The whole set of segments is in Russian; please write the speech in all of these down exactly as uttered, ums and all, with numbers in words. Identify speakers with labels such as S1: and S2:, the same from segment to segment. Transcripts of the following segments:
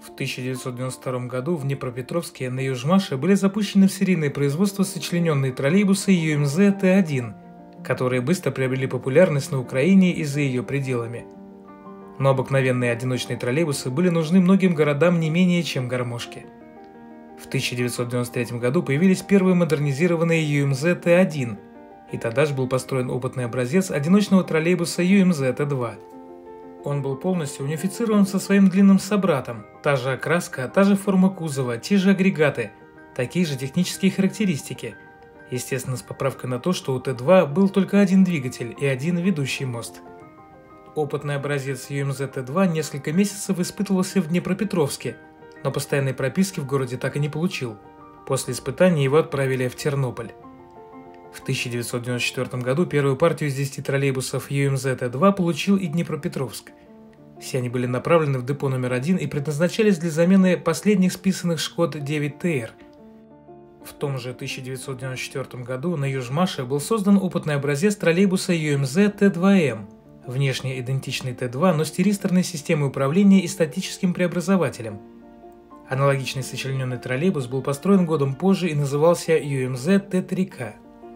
S1: В тысяча девятьсот девяносто втором году в Днепропетровске на Южмаше были запущены в серийное производство сочлененные троллейбусы ю эм зэ Т один, которые быстро приобрели популярность на Украине и за ее пределами. Но обыкновенные одиночные троллейбусы были нужны многим городам не менее, чем гармошки. В тысяча девятьсот девяносто третьем году появились первые модернизированные ю эм зэ Т один, и тогда же был построен опытный образец одиночного троллейбуса ю эм зэ Т два. Он был полностью унифицирован со своим длинным собратом, та же окраска, та же форма кузова, те же агрегаты, такие же технические характеристики, естественно с поправкой на то, что у Т два был только один двигатель и один ведущий мост. Опытный образец ю эм зэ Т два несколько месяцев испытывался в Днепропетровске, но постоянной прописки в городе так и не получил. После испытаний его отправили в Тернополь. В тысяча девятьсот девяносто четвёртом году первую партию из десяти троллейбусов ю эм зэ Т два получил и Днепропетровск. Все они были направлены в депо номер один и предназначались для замены последних списанных Шкод девять Т Р. В том же тысяча девятьсот девяносто четвёртом году на Южмаше был создан опытный образец троллейбуса ю эм зэ Т два М, внешне идентичный Т два, но с тиристорной системой управления и статическим преобразователем. Аналогичный сочлененный троллейбус был построен годом позже и назывался ю эм зэ Т три К.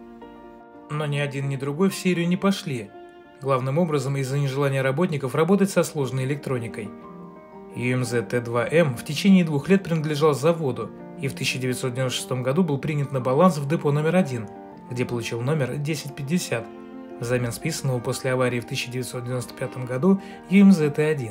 S1: Но ни один, ни другой в серию не пошли, главным образом из-за нежелания работников работать со сложной электроникой. ю эм зэ Т два М в течение двух лет принадлежал заводу и в тысяча девятьсот девяносто шестом году был принят на баланс в депо номер один, где получил номер десять пятьдесят, взамен списанного после аварии в тысяча девятьсот девяносто пятом году ю эм зэ Т один.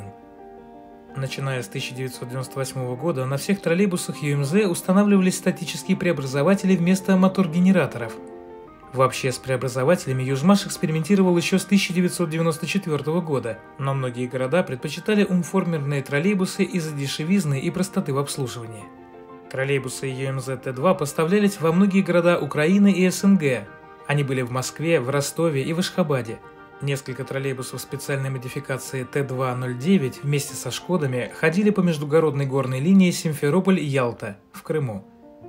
S1: Начиная с тысяча девятьсот девяносто восьмого года на всех троллейбусах ю эм зэ устанавливались статические преобразователи вместо мотор-генераторов. Вообще с преобразователями Южмаш экспериментировал еще с тысяча девятьсот девяносто четвёртого года, но многие города предпочитали умформерные троллейбусы из-за дешевизны и простоты в обслуживании. Троллейбусы ю эм зэ Т два поставлялись во многие города Украины и С Н Г. Они были в Москве, в Ростове и в Ашхабаде. Несколько троллейбусов специальной модификации Т два ноль девять вместе со Шкодами ходили по междугородной горной линии Симферополь-Ялта в Крыму.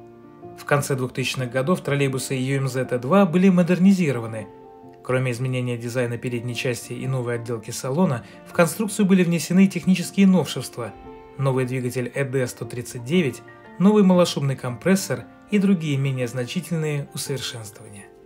S1: В конце двухтысячных годов троллейбусы ю эм зэ Т два были модернизированы. Кроме изменения дизайна передней части и новой отделки салона, в конструкцию были внесены технические новшества: новый двигатель Э Д сто тридцать девять, новый малошумный компрессор и другие менее значительные усовершенствования.